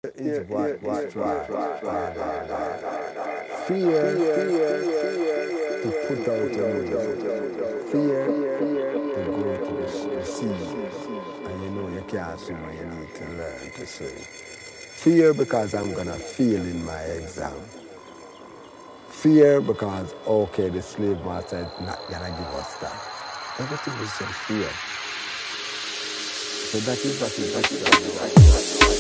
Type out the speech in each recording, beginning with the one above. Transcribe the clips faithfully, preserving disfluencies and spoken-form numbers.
Is what is right. Fear to put out your music. Fear to go to the, the sea. And you know you can't swim and you need to learn to swim. Fear because I'm gonna fail in my exam. Fear because, okay, the slave master is not gonna give us that. Everything is just fear. So that is what is that is what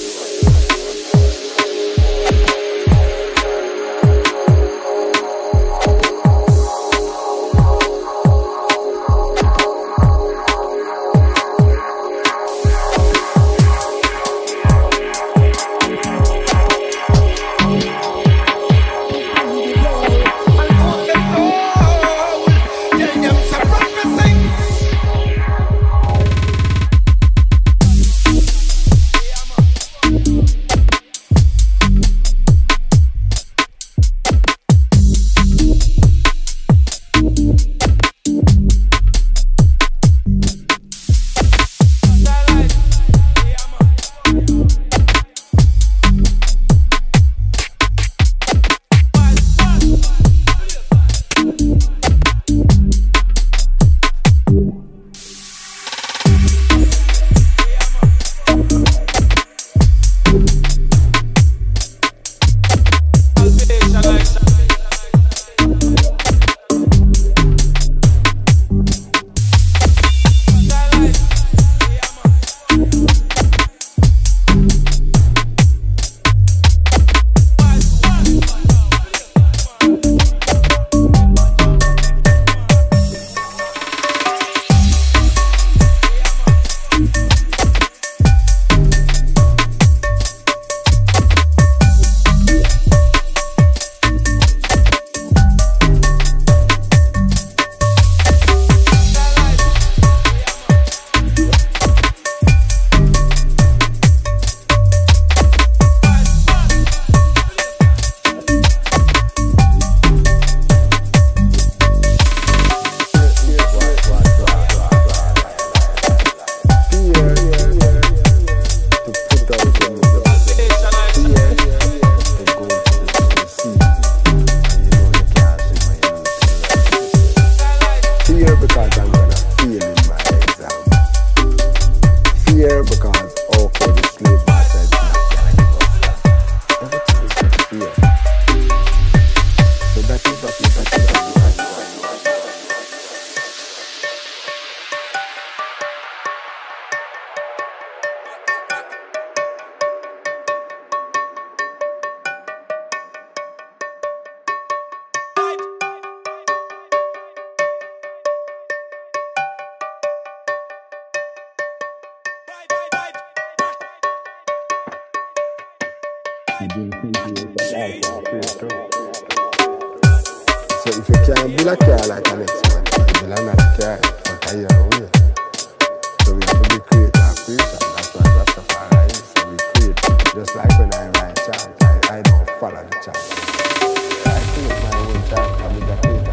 So if you can't build a car like an next man, you build another car for a year away. So we have to be creative and creation. That's why Rastafari is. So we create. Just like when I write chant, I, I don't follow the chant. I create my own chant and we just